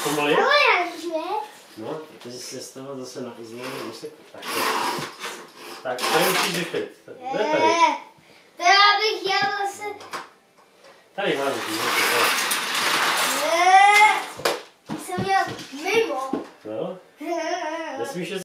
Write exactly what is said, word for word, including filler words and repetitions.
Pomaly? Ale jakže? No, protože se z toho zase na uznání úsek. Tak, tak, tady musíš rychlit. Kde tady? To já bych jel zase... Tady máš, Jsem měl mimo. no. Nesmíš